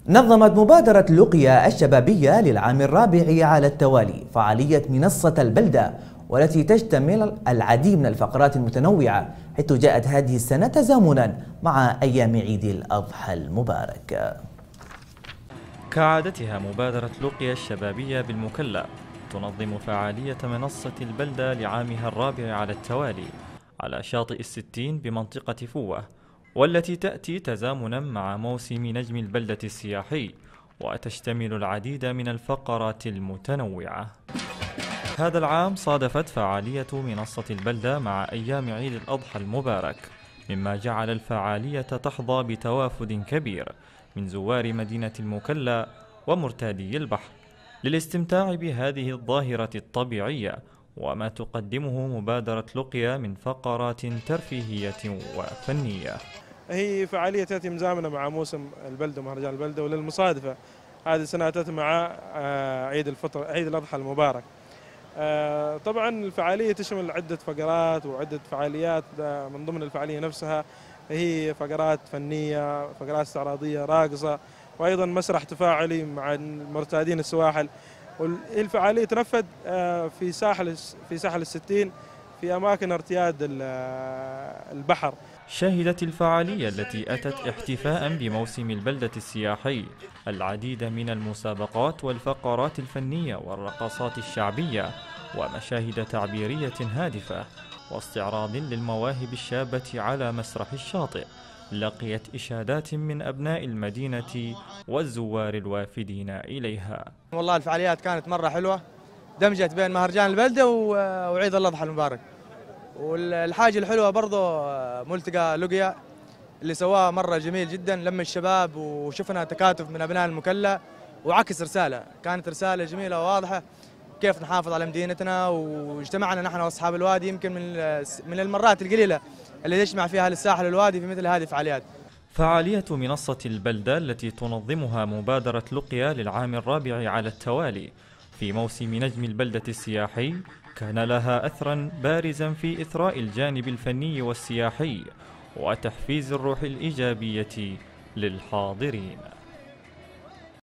نظمت مبادرة لقيا الشبابية للعام الرابع على التوالي فعالية منصة البلدة، والتي تشتمل العديد من الفقرات المتنوعة، حيث جاءت هذه السنة تزامنا مع أيام عيد الأضحى المبارك. كعادتها مبادرة لقيا الشبابية بالمكلا تنظم فعالية منصة البلدة لعامها الرابع على التوالي على شاطئ الستين بمنطقة فوة، والتي تأتي تزامنا مع موسم نجم البلدة السياحي، وتشتمل العديد من الفقرات المتنوعة. هذا العام صادفت فعالية منصة البلدة مع أيام عيد الأضحى المبارك، مما جعل الفعالية تحظى بتوافد كبير من زوار مدينة المكلا ومرتادي البحر للاستمتاع بهذه الظاهرة الطبيعية وما تقدمه مبادرة لقيا من فقرات ترفيهية وفنية. هي فعالية تأتي مزامنة مع موسم البلدة ومهرجان البلدة، وللمصادفة هذه السنة تأتي مع عيد الفطر، عيد الأضحى المبارك. طبعا الفعالية تشمل عدة فقرات وعدة فعاليات. من ضمن الفعالية نفسها هي فقرات فنية، فقرات استعراضية، راقصة، وأيضا مسرح تفاعلي مع مرتادين السواحل. والفعالية تنفذ في ساحل الستين في أماكن ارتياد البحر. شهدت الفعالية التي أتت احتفاء بموسم البلدة السياحي العديد من المسابقات والفقرات الفنية والرقصات الشعبية ومشاهد تعبيرية هادفة واستعراض للمواهب الشابة على مسرح الشاطئ، لقيت إشادات من أبناء المدينة والزوار الوافدين إليها. والله الفعاليات كانت مرة حلوة، دمجت بين مهرجان البلدة وعيد الأضحى المبارك. والحاجة الحلوة برضو ملتقى لقيا اللي سواه مرة جميل جدا، لم الشباب وشفنا تكاتف من أبناء المكلا وعكس رسالة، كانت رسالة جميلة وواضحة كيف نحافظ على مدينتنا. واجتمعنا نحن وأصحاب الوادي يمكن من المرات القليلة اللي يجمع فيها أهل الساحل والوادي في مثل هذه الفعاليات. فعالية منصة البلدة التي تنظمها مبادرة لقيا للعام الرابع على التوالي في موسم نجم البلدة السياحي كان لها أثرا بارزا في إثراء الجانب الفني والسياحي وتحفيز الروح الإيجابية للحاضرين.